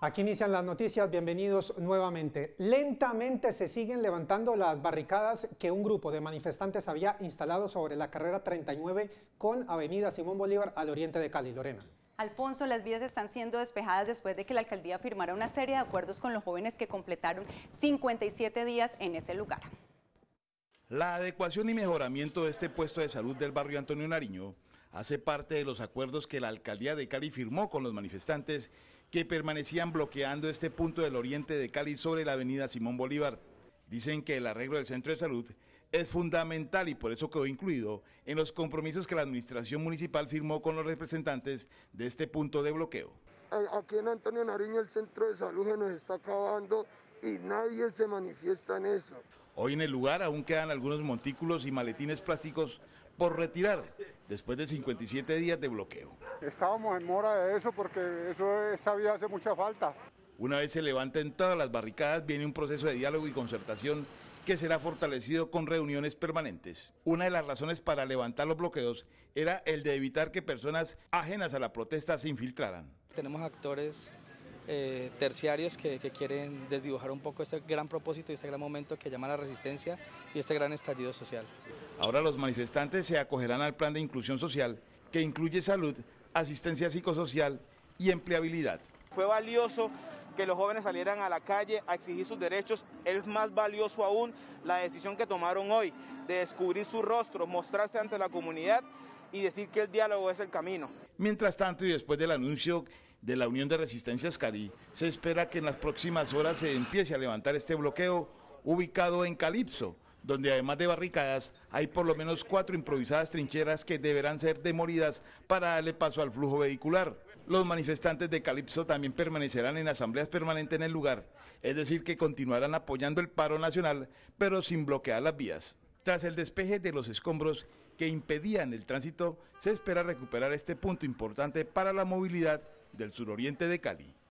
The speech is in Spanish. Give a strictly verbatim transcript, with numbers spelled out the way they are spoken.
Aquí inician las noticias, bienvenidos nuevamente. Lentamente se siguen levantando las barricadas que un grupo de manifestantes había instalado sobre la carrera treinta y nueve con avenida Simón Bolívar al oriente de Cali. Lorena. Alfonso, las vías están siendo despejadas después de que la alcaldía firmara una serie de acuerdos con los jóvenes que completaron cincuenta y siete días en ese lugar. La adecuación y mejoramiento de este puesto de salud del barrio Antonio Nariño hace parte de los acuerdos que la alcaldía de Cali firmó con los manifestantes que permanecían bloqueando este punto del oriente de Cali sobre la avenida Simón Bolívar. Dicen que el arreglo del centro de salud es fundamental y por eso quedó incluido en los compromisos que la administración municipal firmó con los representantes de este punto de bloqueo. Aquí en Antonio Nariño el centro de salud se nos está acabando y nadie se manifiesta en eso. Hoy en el lugar aún quedan algunos montículos y maletines plásticos por retirar después de cincuenta y siete días de bloqueo. Estábamos en mora de eso porque eso, esta vía hace mucha falta. Una vez se levanten todas las barricadas, viene un proceso de diálogo y concertación que será fortalecido con reuniones permanentes. Una de las razones para levantar los bloqueos era el de evitar que personas ajenas a la protesta se infiltraran. Tenemos actores eh, terciarios que, que quieren desdibujar un poco este gran propósito y este gran momento que llama la resistencia y este gran estallido social. Ahora los manifestantes se acogerán al plan de inclusión social que incluye salud, asistencia psicosocial y empleabilidad. Fue valioso que los jóvenes salieran a la calle a exigir sus derechos. Es más valioso aún la decisión que tomaron hoy de descubrir su rostro, mostrarse ante la comunidad y decir que el diálogo es el camino. Mientras tanto, y después del anuncio de la Unión de Resistencias Cali, se espera que en las próximas horas se empiece a levantar este bloqueo ubicado en Calipso, donde además de barricadas hay por lo menos cuatro improvisadas trincheras que deberán ser demolidas para darle paso al flujo vehicular. Los manifestantes de Calipso también permanecerán en asambleas permanentes en el lugar, es decir que continuarán apoyando el paro nacional, pero sin bloquear las vías. Tras el despeje de los escombros que impedían el tránsito, se espera recuperar este punto importante para la movilidad del suroriente de Cali.